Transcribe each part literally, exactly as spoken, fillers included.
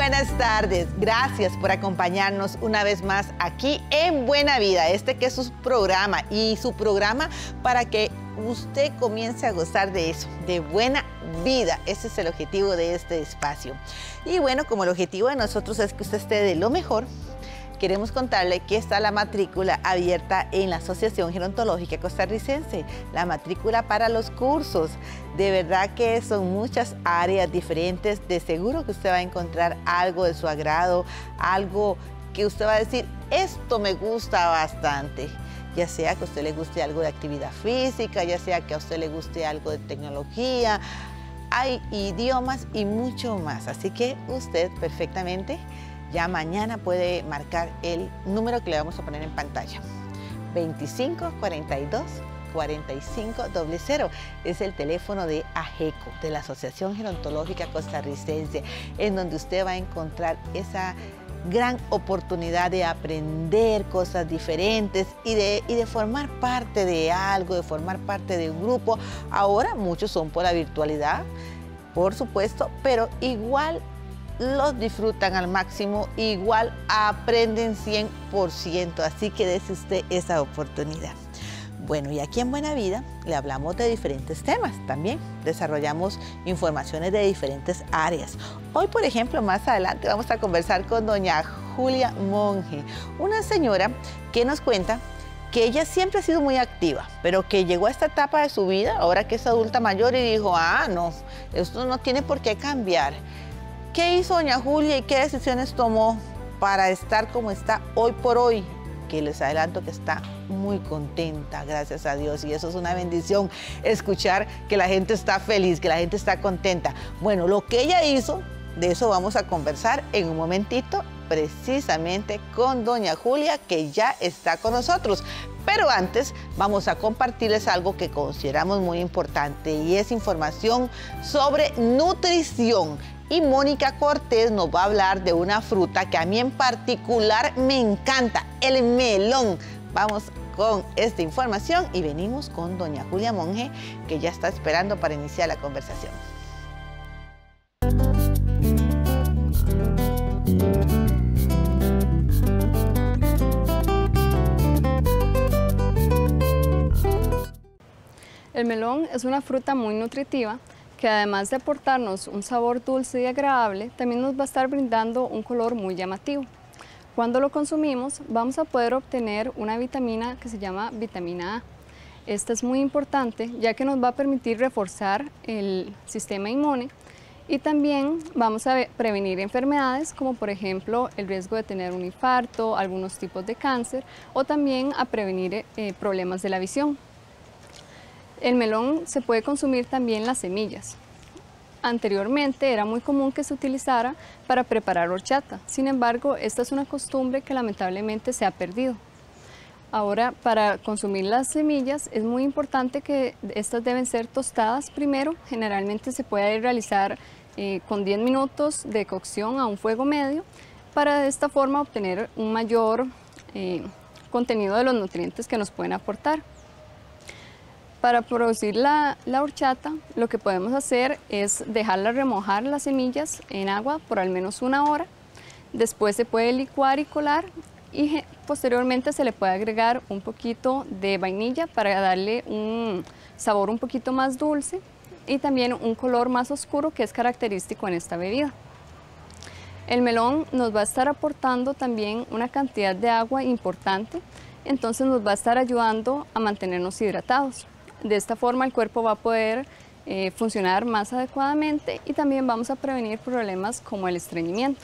buenas tardes. Gracias por acompañarnos una vez más aquí en Buena Vida. Este que es su programa y su programa para que usted comience a gozar de eso, de buena vida. Ese es el objetivo de este espacio. Y bueno, como el objetivo de nosotros es que usted esté de lo mejor, queremos contarle que está la matrícula abierta en la Asociación Gerontológica Costarricense, la matrícula para los cursos. De verdad que son muchas áreas diferentes, de seguro que usted va a encontrar algo de su agrado, algo que usted va a decir, esto me gusta bastante. Ya sea que a usted le guste algo de actividad física, ya sea que a usted le guste algo de tecnología, hay idiomas y mucho más. Así que usted perfectamente ya mañana puede marcar el número que le vamos a poner en pantalla. veinticinco cuarenta y dos cuarenta y cinco cero cero es el teléfono de AGECO, de la Asociación Gerontológica Costarricense, en donde usted va a encontrar esa gran oportunidad de aprender cosas diferentes y de, y de formar parte de algo, de formar parte de un grupo. Ahora muchos son por la virtualidad, por supuesto, pero igual los disfrutan al máximo, igual aprenden cien por ciento, así que dése usted esa oportunidad. Bueno, y aquí en Buena Vida le hablamos de diferentes temas también, desarrollamos informaciones de diferentes áreas. Hoy, por ejemplo, más adelante vamos a conversar con doña Julia Monge, una señora que nos cuenta que ella siempre ha sido muy activa, pero que llegó a esta etapa de su vida, ahora que es adulta mayor, y dijo, ah, no, esto no tiene por qué cambiar. ¿Qué hizo doña Julia y qué decisiones tomó para estar como está hoy por hoy? Que les adelanto que está muy contenta, gracias a Dios, y eso es una bendición, escuchar que la gente está feliz, que la gente está contenta. Bueno, lo que ella hizo, de eso vamos a conversar en un momentito, precisamente con doña Julia, que ya está con nosotros. Pero antes vamos a compartirles algo que consideramos muy importante, y es información sobre nutrición. Y Mónica Cortés nos va a hablar de una fruta que a mí en particular me encanta, el melón. Vamos con esta información y venimos con doña Julia Monge, que ya está esperando para iniciar la conversación. El melón es una fruta muy nutritiva que además de aportarnos un sabor dulce y agradable, también nos va a estar brindando un color muy llamativo. Cuando lo consumimos, vamos a poder obtener una vitamina que se llama vitamina A. Esta es muy importante ya que nos va a permitir reforzar el sistema inmune y también vamos a prevenir enfermedades como por ejemplo el riesgo de tener un infarto, algunos tipos de cáncer o también a prevenir eh, problemas de la visión. El melón se puede consumir también las semillas. Anteriormente era muy común que se utilizara para preparar horchata, sin embargo, esta es una costumbre que lamentablemente se ha perdido. Ahora, para consumir las semillas es muy importante que estas deben ser tostadas primero, generalmente se puede realizar eh, con diez minutos de cocción a un fuego medio, para de esta forma obtener un mayor eh, contenido de los nutrientes que nos pueden aportar. Para producir la, la horchata, lo que podemos hacer es dejarla remojar las semillas en agua por al menos una hora. Después se puede licuar y colar y posteriormente se le puede agregar un poquito de vainilla para darle un sabor un poquito más dulce y también un color más oscuro que es característico en esta bebida. El melón nos va a estar aportando también una cantidad de agua importante, entonces nos va a estar ayudando a mantenernos hidratados. De esta forma el cuerpo va a poder eh, funcionar más adecuadamente y también vamos a prevenir problemas como el estreñimiento.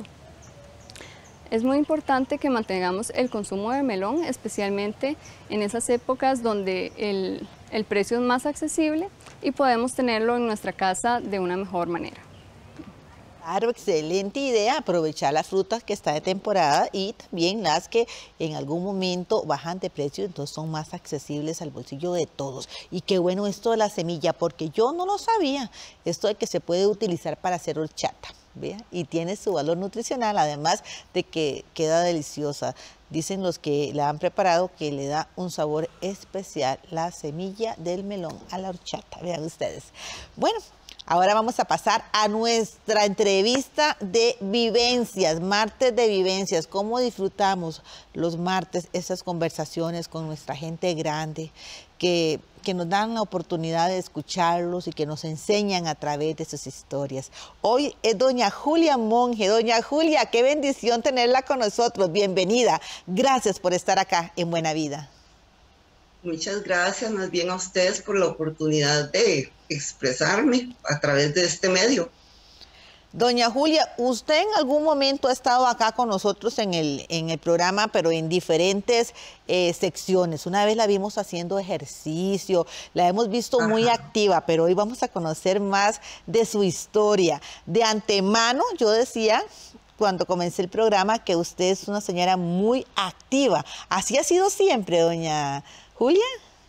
Es muy importante que mantengamos el consumo de melón, especialmente en esas épocas donde el, el precio es más accesible y podemos tenerlo en nuestra casa de una mejor manera. Claro, excelente idea, aprovechar las frutas que están de temporada y también las que en algún momento bajan de precio, entonces son más accesibles al bolsillo de todos. Y qué bueno esto de la semilla, porque yo no lo sabía, esto de que se puede utilizar para hacer horchata, ¿vea? Y tiene su valor nutricional, además de que queda deliciosa. Dicen los que la han preparado que le da un sabor especial la semilla del melón a la horchata, vean ustedes. Bueno, Ahora vamos a pasar a nuestra entrevista de vivencias, martes de vivencias. ¿Cómo disfrutamos los martes esas conversaciones con nuestra gente grande que, que nos dan la oportunidad de escucharlos y que nos enseñan a través de sus historias? Hoy es doña Julia Monge. Doña Julia, qué bendición tenerla con nosotros. Bienvenida. Gracias por estar acá en Buena Vida. Muchas gracias más bien a ustedes por la oportunidad de expresarme a través de este medio. Doña Julia, usted en algún momento ha estado acá con nosotros en el, en el programa, pero en diferentes eh, secciones. Una vez la vimos haciendo ejercicio, la hemos visto Ajá. muy activa, pero hoy vamos a conocer más de su historia. De antemano, yo decía, cuando comencé el programa, que usted es una señora muy activa. ¿Así ha sido siempre, doña Julia?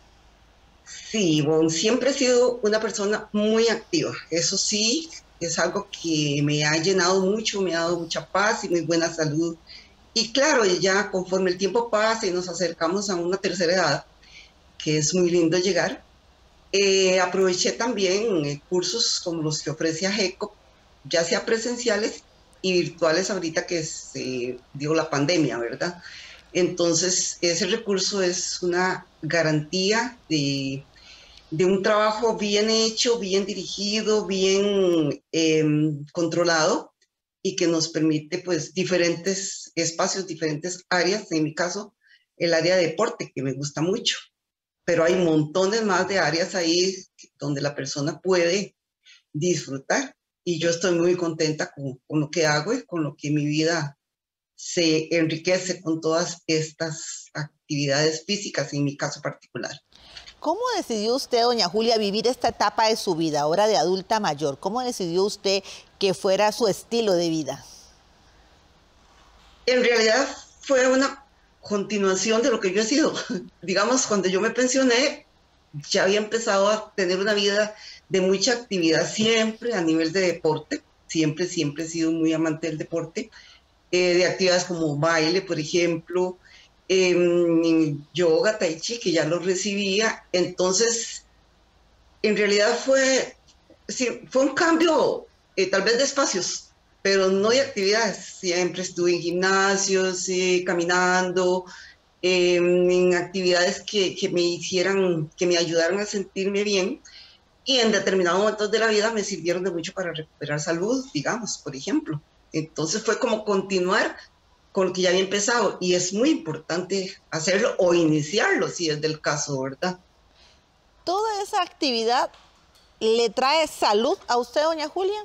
Sí, bueno, siempre he sido una persona muy activa. Eso sí, es algo que me ha llenado mucho, me ha dado mucha paz y muy buena salud. Y claro, ya conforme el tiempo pasa y nos acercamos a una tercera edad, que es muy lindo llegar, eh, aproveché también eh, cursos como los que ofrece AGECO, ya sea presenciales y virtuales ahorita que se dio la pandemia, ¿verdad? Entonces, ese recurso es una garantía de, de un trabajo bien hecho, bien dirigido, bien eh, controlado y que nos permite pues diferentes espacios, diferentes áreas. En mi caso, el área de deporte, que me gusta mucho, pero hay montones más de áreas ahí donde la persona puede disfrutar y yo estoy muy contenta con, con lo que hago y con lo que mi vida se enriquece con todas estas actividades físicas, en mi caso particular. ¿Cómo decidió usted, doña Julia, vivir esta etapa de su vida, ahora de adulta mayor? ¿Cómo decidió usted que fuera su estilo de vida? En realidad fue una continuación de lo que yo he sido. Digamos, cuando yo me pensioné, ya había empezado a tener una vida de mucha actividad siempre a nivel de deporte. Siempre, siempre he sido muy amante del deporte. Eh, de actividades como baile, por ejemplo, eh, yoga, tai chi, que ya lo recibía. Entonces, en realidad fue, sí, fue un cambio, eh, tal vez de espacios, pero no de actividades. Siempre estuve en gimnasios, eh, caminando, eh, en actividades que, que me hicieran, que me ayudaran a sentirme bien. Y en determinados momentos de la vida me sirvieron de mucho para recuperar salud, digamos, por ejemplo. Entonces fue como continuar con lo que ya había empezado y es muy importante hacerlo o iniciarlo si es del caso, ¿verdad? ¿Toda esa actividad le trae salud a usted, doña Julia?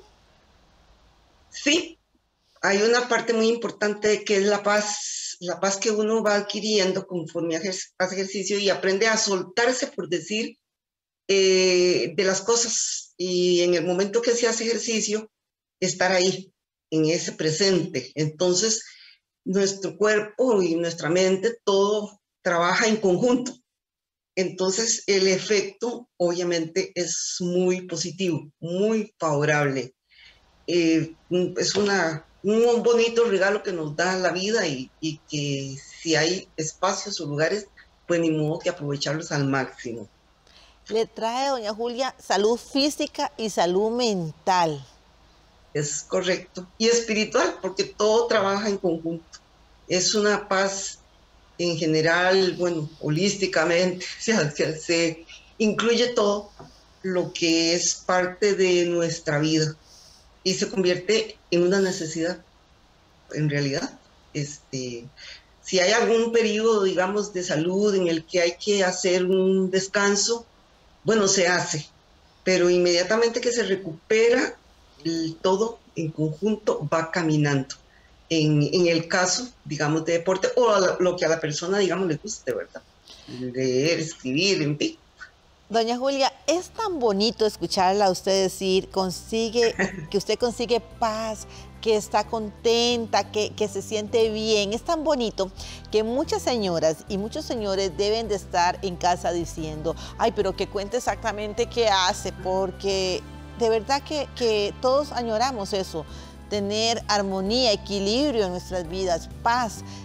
Sí, hay una parte muy importante que es la paz, la paz que uno va adquiriendo conforme hace ejercicio y aprende a soltarse, por decir, eh, de las cosas y en el momento que se hace ejercicio, estar ahí en ese presente. Entonces, nuestro cuerpo y nuestra mente, todo trabaja en conjunto. Entonces, el efecto, obviamente, es muy positivo, muy favorable. Eh, es una, un bonito regalo que nos da la vida y, y que si hay espacios o lugares, pues ni modo que aprovecharlos al máximo. Le trae, doña Julia, salud física y salud mental. Es correcto. Y espiritual, porque todo trabaja en conjunto. Es una paz en general, bueno, holísticamente, se, se, se incluye todo lo que es parte de nuestra vida y se convierte en una necesidad, en realidad. Este, si hay algún periodo, digamos, de salud en el que hay que hacer un descanso, bueno, se hace, pero inmediatamente que se recupera, el todo en conjunto va caminando. En, en el caso, digamos, de deporte o a la, lo que a la persona, digamos, le guste, ¿verdad? Leer, escribir, en fin. Doña Julia, es tan bonito escucharla a usted decir, consigue, que usted consigue paz, que está contenta, que, que se siente bien. Es tan bonito que muchas señoras y muchos señores deben de estar en casa diciendo, ay, pero que cuente exactamente qué hace, porque de verdad que, que todos añoramos eso, tener armonía, equilibrio en nuestras vidas, paz.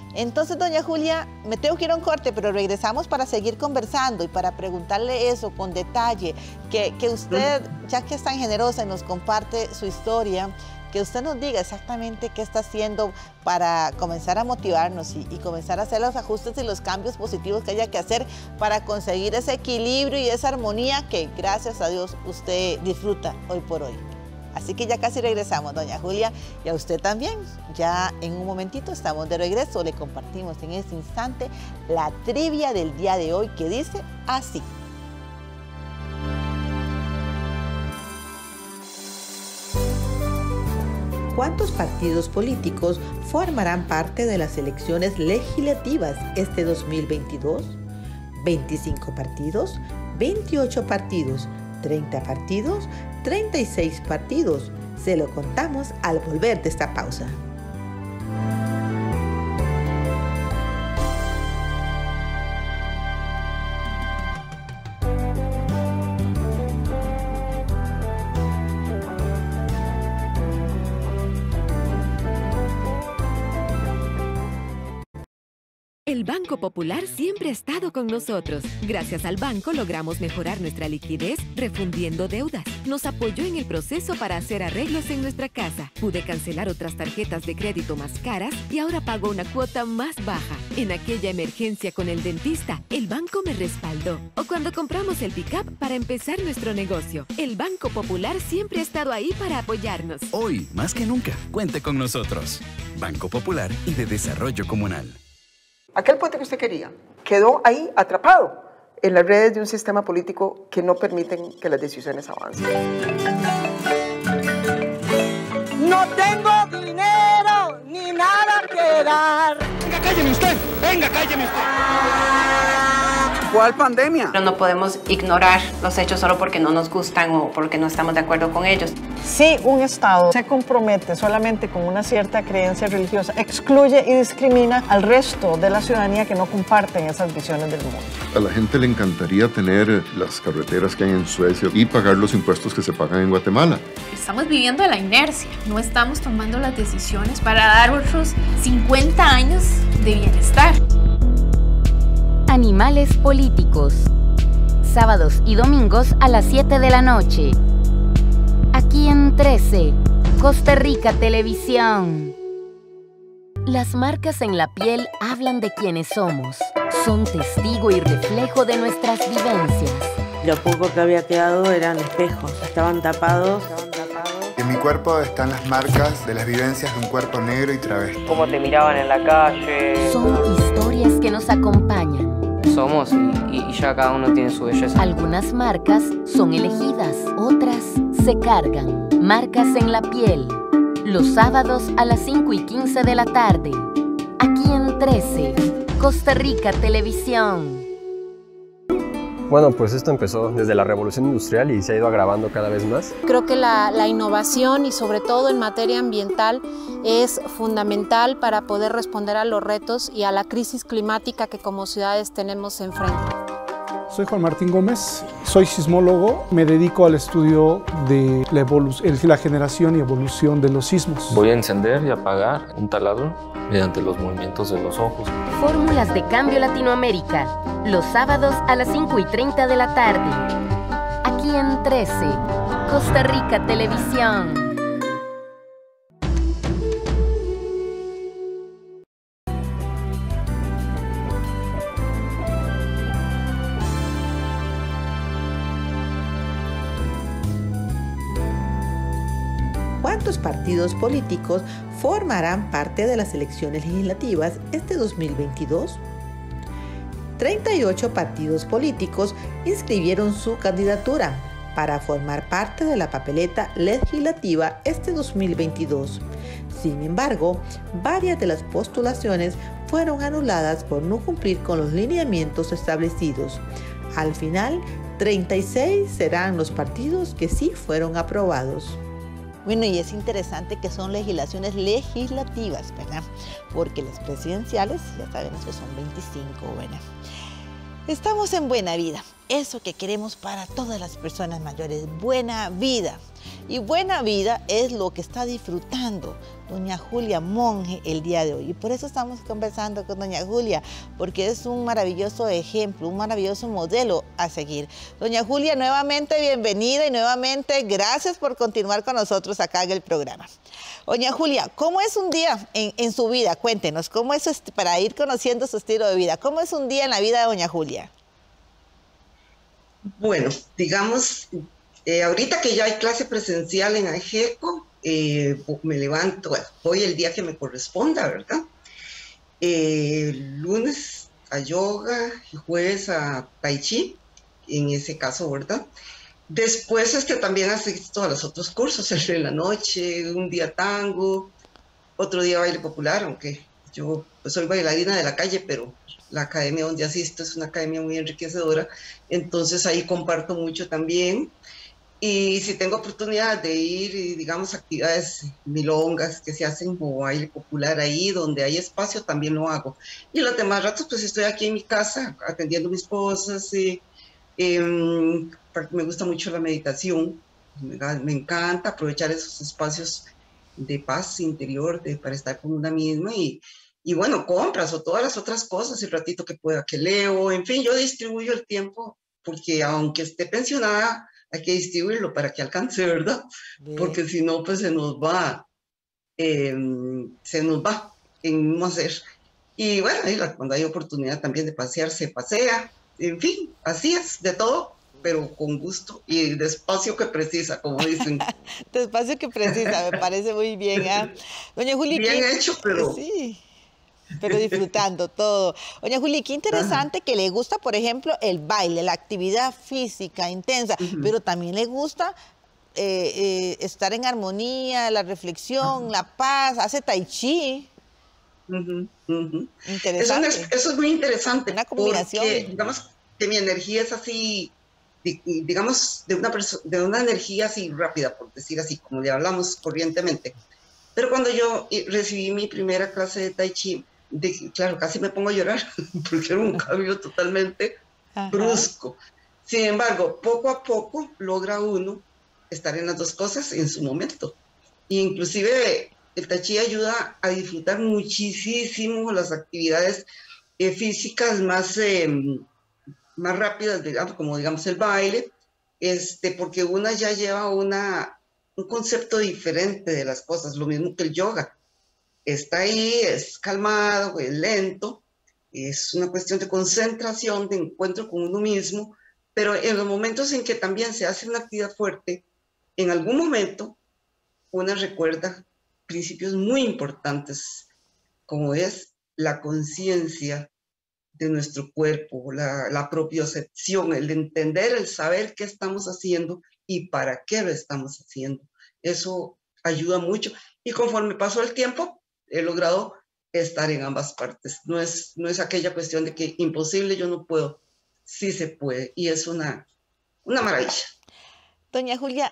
Entonces, doña Julia, me tengo que ir a un corte, pero regresamos para seguir conversando y para preguntarle eso con detalle, que, que usted, ya que es tan generosa y nos comparte su historia, que usted nos diga exactamente qué está haciendo para comenzar a motivarnos y, y comenzar a hacer los ajustes y los cambios positivos que haya que hacer para conseguir ese equilibrio y esa armonía que, gracias a Dios, usted disfruta hoy por hoy. Así que ya casi regresamos, doña Julia, y a usted también. Ya en un momentito estamos de regreso. Le compartimos en este instante la trivia del día de hoy, que dice así. ¿Cuántos partidos políticos formarán parte de las elecciones legislativas este dos mil veintidós? ¿veinticinco partidos? ¿veintiocho partidos? ¿treinta partidos? ¿treinta y seis partidos? Se lo contamos al volver de esta pausa. El Banco Popular siempre ha estado con nosotros. Gracias al banco logramos mejorar nuestra liquidez refundiendo deudas. Nos apoyó en el proceso para hacer arreglos en nuestra casa. Pude cancelar otras tarjetas de crédito más caras y ahora pago una cuota más baja. En aquella emergencia con el dentista, el banco me respaldó. O cuando compramos el pick-up para empezar nuestro negocio. El Banco Popular siempre ha estado ahí para apoyarnos. Hoy, más que nunca, cuente con nosotros. Banco Popular y de Desarrollo Comunal. Aquel puente que usted quería quedó ahí atrapado en las redes de un sistema político que no permiten que las decisiones avancen. No tengo dinero ni nada que dar. Venga, cálleme usted. Venga, cálleme usted. ¿Cuál pandemia? Pero no podemos ignorar los hechos solo porque no nos gustan o porque no estamos de acuerdo con ellos. Si un Estado se compromete solamente con una cierta creencia religiosa, excluye y discrimina al resto de la ciudadanía que no comparten esas visiones del mundo. A la gente le encantaría tener las carreteras que hay en Suecia y pagar los impuestos que se pagan en Guatemala. Estamos viviendo de la inercia, no estamos tomando las decisiones para dar otros cincuenta años de bienestar. Animales políticos. Sábados y domingos a las siete de la noche. Aquí en trece, Costa Rica Televisión. Las marcas en la piel hablan de quiénes somos. Son testigo y reflejo de nuestras vivencias. Lo poco que había quedado eran espejos. Estaban tapados. Estaban tapados. En mi cuerpo están las marcas de las vivencias de un cuerpo negro y travesti. Cómo te miraban en la calle. Son historias que nos acompañan. Somos y, y ya cada uno tiene su belleza. Algunas marcas son elegidas, otras se cargan. Marcas en la piel. Los sábados a las cinco y quince de la tarde. Aquí en trece, Costa Rica Televisión. Bueno, pues esto empezó desde la Revolución Industrial y se ha ido agravando cada vez más. Creo que la, la innovación y sobre todo en materia ambiental es fundamental para poder responder a los retos y a la crisis climática que como ciudades tenemos enfrente. Soy Juan Martín Gómez, soy sismólogo, me dedico al estudio de la, la generación y evolución de los sismos. Voy a encender y apagar un taladro mediante los movimientos de los ojos. Fórmulas de Cambio Latinoamérica, los sábados a las cinco y treinta de la tarde. Aquí en trece, Costa Rica Televisión. ¿Cuántos partidos políticos formarán parte de las elecciones legislativas este dos mil veintidós? treinta y ocho partidos políticos inscribieron su candidatura para formar parte de la papeleta legislativa este dos mil veintidós. Sin embargo, varias de las postulaciones fueron anuladas por no cumplir con los lineamientos establecidos. Al final, treinta y seis serán los partidos que sí fueron aprobados. Bueno, y es interesante que son legislaciones legislativas, ¿verdad? Porque las presidenciales ya sabemos que son veinticinco, ¿verdad? Estamos en Buena Vida eso que queremos para todas las personas mayores, buena vida. Y buena vida es lo que está disfrutando doña Julia Monge el día de hoy. Y por eso estamos conversando con doña Julia, porque es un maravilloso ejemplo, un maravilloso modelo a seguir. Doña Julia, nuevamente bienvenida y nuevamente gracias por continuar con nosotros acá en el programa. Doña Julia, ¿cómo es un día en, en su vida? Cuéntenos, ¿cómo es este, para ir conociendo su estilo de vida? ¿Cómo es un día en la vida de doña Julia? Bueno, digamos, eh, ahorita que ya hay clase presencial en AGECO, eh, me levanto, bueno, voy el día que me corresponda, ¿verdad? Eh, lunes a yoga y jueves a tai chi, en ese caso, ¿verdad? Después este, también asisto a los otros cursos, el de la noche, un día tango, otro día baile popular, aunque yo pues, soy bailarina de la calle, pero la academia donde asisto es una academia muy enriquecedora, entonces ahí comparto mucho también. Y si tengo oportunidad de ir, digamos, a actividades milongas que se hacen o baile popular ahí, donde hay espacio, también lo hago. Y los demás ratos, pues estoy aquí en mi casa atendiendo mis cosas. Eh, eh, me gusta mucho la meditación, me, me encanta aprovechar esos espacios de paz interior de, para estar con una misma. Y, y bueno, compras o todas las otras cosas, el ratito que pueda que leo. En fin, yo distribuyo el tiempo porque aunque esté pensionada, hay que distribuirlo para que alcance, ¿verdad? Bien. Porque si no, pues se nos va, eh, se nos va en no hacer. Y bueno, ahí la, cuando hay oportunidad también de pasear, se pasea. En fin, así es, de todo, pero con gusto y despacio que precisa, como dicen. Despacio que precisa, me parece muy bien. ¿eh? Doña Juli, bien ¿qué? hecho, pero... Sí. Pero disfrutando todo. Doña Juli, qué interesante Ajá. que le gusta, por ejemplo, el baile, la actividad física intensa, uh-huh. pero también le gusta eh, eh, estar en armonía, la reflexión, uh-huh. la paz, hace tai chi. Uh-huh. Uh-huh. Interesante. Eso es, eso es muy interesante. Una combinación. Porque, digamos, que mi energía es así, digamos, de una, de una energía así rápida, por decir así, como le hablamos corrientemente. Pero cuando yo recibí mi primera clase de tai chi, de, claro, casi me pongo a llorar, porque era un cambio totalmente Ajá. brusco. Sin embargo, poco a poco logra uno estar en las dos cosas en su momento. E inclusive el tai chi ayuda a disfrutar muchísimo las actividades eh, físicas más, eh, más rápidas, digamos, como digamos el baile, este, porque una ya lleva una, un concepto diferente de las cosas, lo mismo que el yoga. Está ahí, es calmado, es lento, es una cuestión de concentración, de encuentro con uno mismo, pero en los momentos en que también se hace una actividad fuerte, en algún momento uno recuerda principios muy importantes, como es la conciencia de nuestro cuerpo, la, la propiocepción, el entender, el saber qué estamos haciendo y para qué lo estamos haciendo. Eso ayuda mucho. Y conforme pasó el tiempo, he logrado estar en ambas partes. No es, no es aquella cuestión de que imposible, yo no puedo. Sí se puede. Y es una, una maravilla. Doña Julia,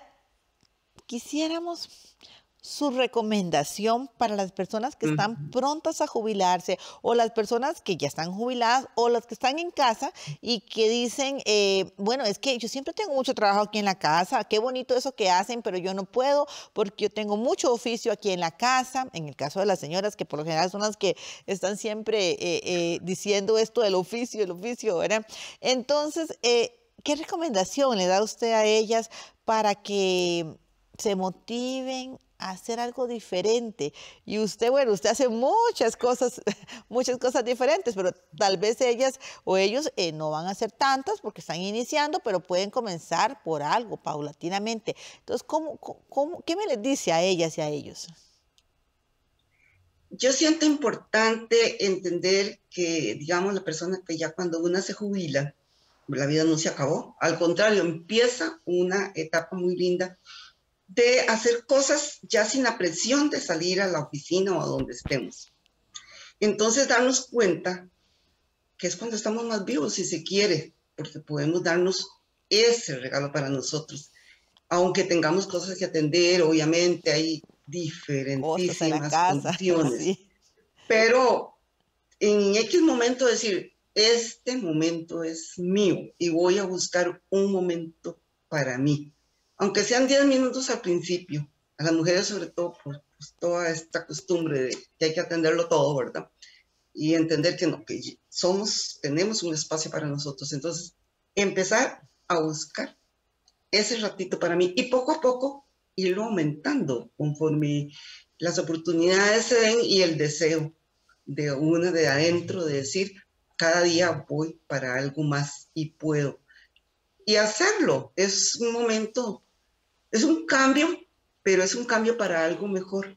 quisiéramos su recomendación para las personas que están uh-huh. prontas a jubilarse o las personas que ya están jubiladas o las que están en casa y que dicen, eh, bueno, es que yo siempre tengo mucho trabajo aquí en la casa, qué bonito eso que hacen, pero yo no puedo porque yo tengo mucho oficio aquí en la casa, en el caso de las señoras que por lo general son las que están siempre eh, eh, diciendo esto del oficio, el oficio, ¿verdad? Entonces, eh, ¿qué recomendación le da usted a ellas para que se motiven a hacer algo diferente? Y usted, bueno, usted hace muchas cosas, muchas cosas diferentes, pero tal vez ellas o ellos eh, no van a hacer tantas porque están iniciando, pero pueden comenzar por algo, paulatinamente. Entonces, ¿cómo, cómo, ¿qué me les dice a ellas y a ellos? Yo siento importante entender que, digamos, la persona que ya cuando una se jubila, la vida no se acabó, al contrario, empieza una etapa muy linda de hacer cosas ya sin la presión de salir a la oficina o a donde estemos. Entonces darnos cuenta que es cuando estamos más vivos, si se quiere, porque podemos darnos ese regalo para nosotros. Aunque tengamos cosas que atender, obviamente hay diferentísimas funciones. Sí. Pero en X momento decir, este momento es mío y voy a buscar un momento para mí. Aunque sean diez minutos al principio, a las mujeres sobre todo por pues, toda esta costumbre de que hay que atenderlo todo, ¿verdad? Y entender que no, que somos, tenemos un espacio para nosotros. Entonces, empezar a buscar ese ratito para mí y poco a poco irlo aumentando conforme las oportunidades se den y el deseo de uno de adentro de decir, cada día voy para algo más y puedo. Y hacerlo es un momento, es un cambio, pero es un cambio para algo mejor.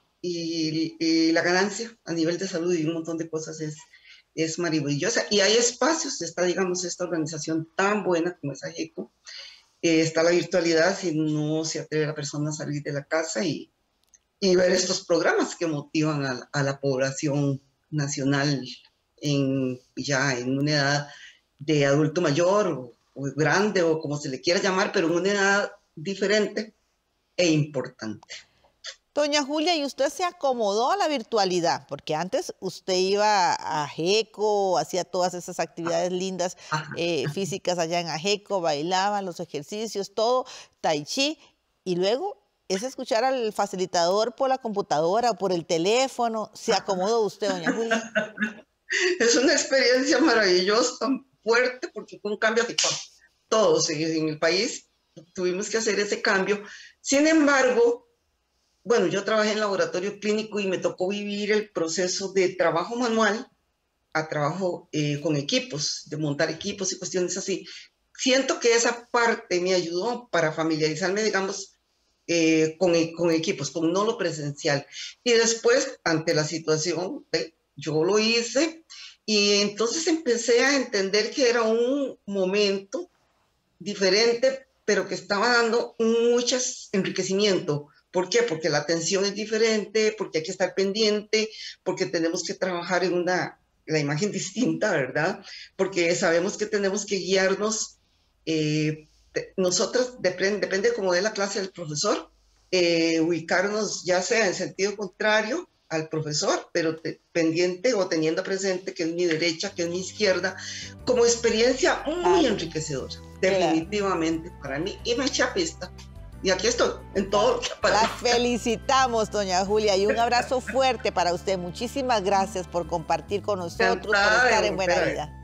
Y, y la ganancia a nivel de salud y un montón de cosas es, es maravillosa. Y hay espacios, está, digamos, esta organización tan buena como es AGECO, eh, está la virtualidad si no se atreve la persona a salir de la casa y, y ver estos programas que motivan a, a la población nacional en, ya en una edad de adulto mayor o, o grande o como se le quiera llamar, pero en una edad diferente e importante. Doña Julia, ¿y usted se acomodó a la virtualidad? Porque antes usted iba a AGECO, hacía todas esas actividades lindas eh, físicas allá en AGECO, bailaba los ejercicios, todo, tai chi, y luego es escuchar al facilitador por la computadora o por el teléfono. ¿Se acomodó usted, doña Julia? Es una experiencia maravillosa, fuerte, porque fue un cambio así, todos en el país tuvimos que hacer ese cambio. Sin embargo, bueno, yo trabajé en laboratorio clínico y me tocó vivir el proceso de trabajo manual a trabajo eh, con equipos, de montar equipos y cuestiones así. Siento que esa parte me ayudó para familiarizarme, digamos, eh, con, con equipos, con no lo presencial. Y después, ante la situación, eh, yo lo hice y entonces empecé a entender que era un momento diferente, pero que estaba dando mucho enriquecimiento. ¿Por qué? Porque la atención es diferente, porque hay que estar pendiente, porque tenemos que trabajar en una, la imagen distinta, ¿verdad? Porque sabemos que tenemos que guiarnos, eh, nosotros, depende, depende como de la clase del profesor, eh, ubicarnos ya sea en sentido contrario al profesor, pero te, pendiente o teniendo presente que es mi derecha, que es mi izquierda, como experiencia muy enriquecedora, definitivamente para mí, y me eché a pista. Y aquí estoy, en todo. La felicitamos, doña Julia, y un abrazo fuerte para usted. Muchísimas gracias por compartir con nosotros, Cantada por estar en Buena Vida.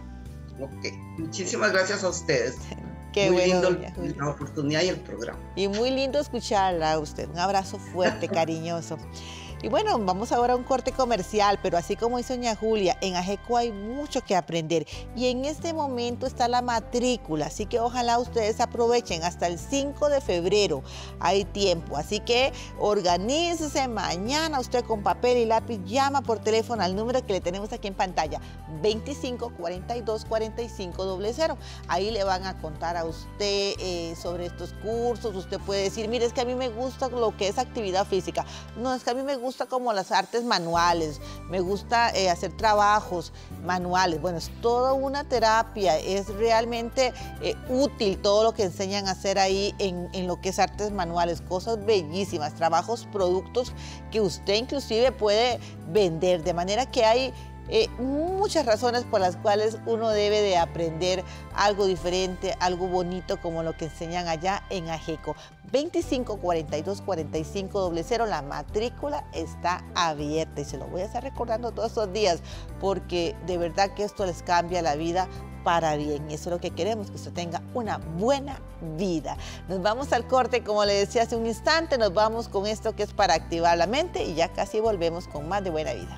Ok, muchísimas gracias a ustedes. Qué muy bueno, lindo la oportunidad y el programa. Y muy lindo escucharla a usted. Un abrazo fuerte, cariñoso. Y bueno, vamos ahora a un corte comercial, pero así como dice doña Julia, en AGECO hay mucho que aprender y en este momento está la matrícula, así que ojalá ustedes aprovechen hasta el cinco de febrero, hay tiempo, así que organícese mañana usted con papel y lápiz, llama por teléfono al número que le tenemos aquí en pantalla, veinticinco cuarenta y dos cuarenta y cinco cero cero, ahí le van a contar a usted eh, sobre estos cursos, usted puede decir, mire, es que a mí me gusta lo que es actividad física, no, es que a mí me gusta como las artes manuales, me gusta eh, hacer trabajos manuales. Bueno, es toda una terapia, es realmente eh, útil todo lo que enseñan a hacer ahí en, en lo que es artes manuales, cosas bellísimas, trabajos, productos que usted inclusive puede vender, de manera que hay Eh, muchas razones por las cuales uno debe de aprender algo diferente, algo bonito como lo que enseñan allá en AGECO. veinticinco cuarenta y dos cuarenta y cinco cero cero, la matrícula está abierta y se lo voy a estar recordando todos estos días porque de verdad que esto les cambia la vida para bien y eso es lo que queremos, que usted tenga una buena vida. Nos vamos al corte, como le decía hace un instante, nos vamos con esto que es para activar la mente y ya casi volvemos con más de Buena Vida.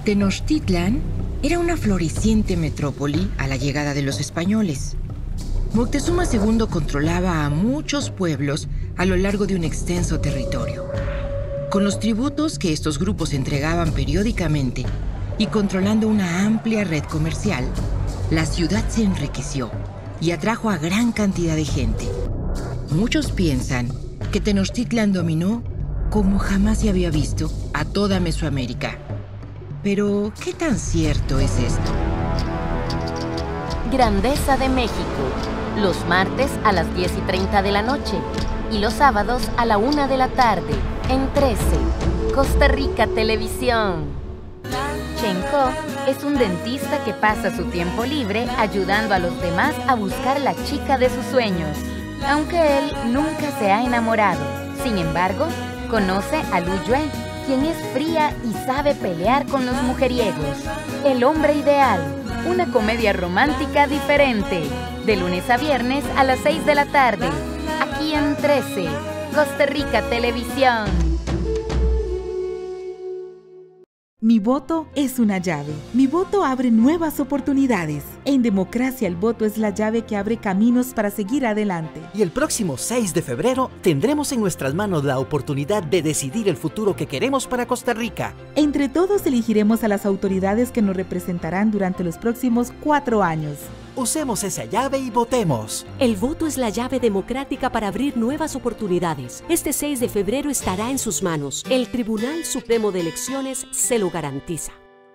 Tenochtitlan era una floreciente metrópoli a la llegada de los españoles. Moctezuma segundo controlaba a muchos pueblos a lo largo de un extenso territorio. Con los tributos que estos grupos entregaban periódicamente y controlando una amplia red comercial, la ciudad se enriqueció y atrajo a gran cantidad de gente. Muchos piensan que Tenochtitlan dominó como jamás se había visto a toda Mesoamérica. Pero, ¿qué tan cierto es esto? Grandeza de México, los martes a las diez y treinta de la noche y los sábados a la una de la tarde, en trece, Costa Rica Televisión. Chenko es un dentista que pasa su tiempo libre ayudando a los demás a buscar la chica de sus sueños, aunque él nunca se ha enamorado. Sin embargo, conoce a Lu Yue, quien es fría y sabe pelear con los mujeriegos. El hombre ideal, una comedia romántica diferente, de lunes a viernes a las seis de la tarde, aquí en trece, Costa Rica Televisión. Mi voto es una llave. Mi voto abre nuevas oportunidades. En democracia, el voto es la llave que abre caminos para seguir adelante. Y el próximo seis de febrero tendremos en nuestras manos la oportunidad de decidir el futuro que queremos para Costa Rica. Entre todos elegiremos a las autoridades que nos representarán durante los próximos cuatro años. Usemos esa llave y votemos. El voto es la llave democrática para abrir nuevas oportunidades. Este seis de febrero estará en sus manos. El Tribunal Supremo de Elecciones se lo garantiza.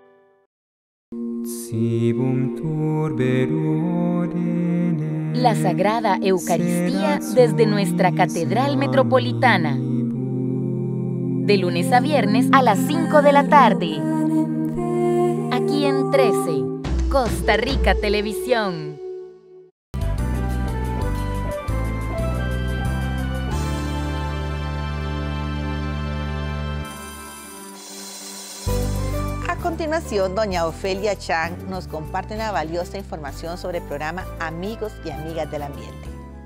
La Sagrada Eucaristía desde nuestra Catedral Metropolitana. De lunes a viernes a las cinco de la tarde. Aquí en trece. Costa Rica Televisión. A continuación, doña Ofelia Chang nos comparte una valiosa información sobre el programa Amigos y Amigas del Ambiente.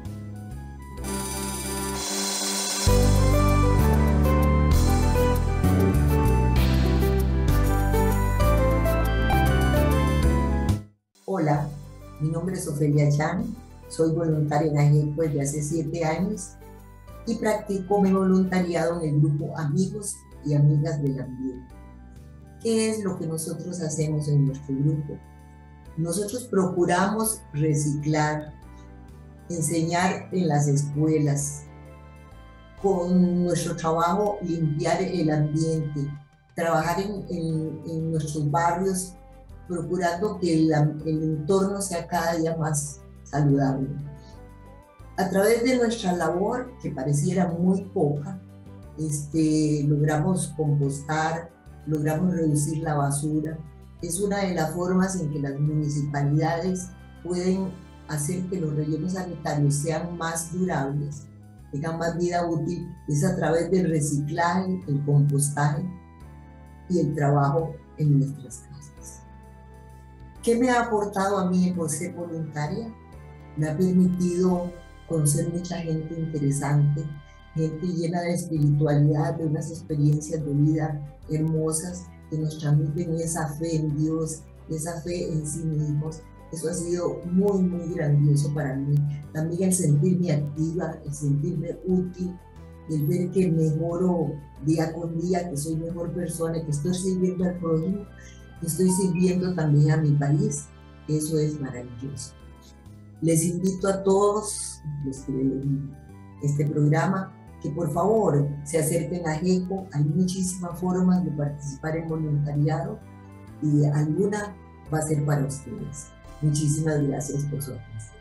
Hola, mi nombre es Ofelia Chang, soy voluntaria en AGECO desde hace siete años y practico mi voluntariado en el grupo Amigos y Amigas del Ambiente. ¿Qué es lo que nosotros hacemos en nuestro grupo? Nosotros procuramos reciclar, enseñar en las escuelas, con nuestro trabajo limpiar el ambiente, trabajar en, en, en nuestros barrios, procurando que el, el entorno sea cada día más saludable. A través de nuestra labor, que pareciera muy poca, este, logramos compostar, logramos reducir la basura. Es una de las formas en que las municipalidades pueden hacer que los rellenos sanitarios sean más durables, tengan más vida útil, es a través del reciclaje, el compostaje y el trabajo en nuestras casas. ¿Qué me ha aportado a mí por ser voluntaria? Me ha permitido conocer mucha gente interesante, gente llena de espiritualidad, de unas experiencias de vida hermosas que nos transmiten esa fe en Dios, esa fe en sí mismos. Eso ha sido muy, muy grandioso para mí. También el sentirme activa, el sentirme útil, el ver que mejoro día con día, que soy mejor persona, que estoy sirviendo al prójimo, que estoy sirviendo también a mi país. Eso es maravilloso. Les invito a todos los que ven este programa que por favor se acerquen a AGECO. Hay muchísimas formas de participar en voluntariado y alguna va a ser para ustedes. Muchísimas gracias por su atención.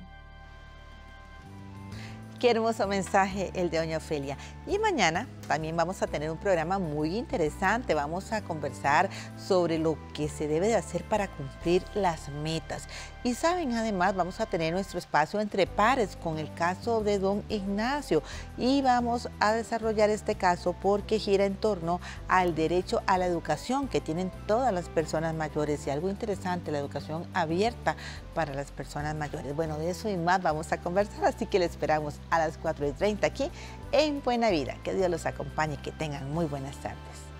Qué hermoso mensaje el de doña Ofelia. Y mañana también vamos a tener un programa muy interesante. Vamos a conversar sobre lo que se debe de hacer para cumplir las metas. Y saben, además vamos a tener nuestro espacio entre pares con el caso de don Ignacio. Y vamos a desarrollar este caso porque gira en torno al derecho a la educación que tienen todas las personas mayores. Y algo interesante, la educación abierta para las personas mayores. Bueno, de eso y más vamos a conversar, así que le esperamos a las cuatro y treinta aquí en Buena Vida. Que Dios los acompañe y que tengan muy buenas tardes.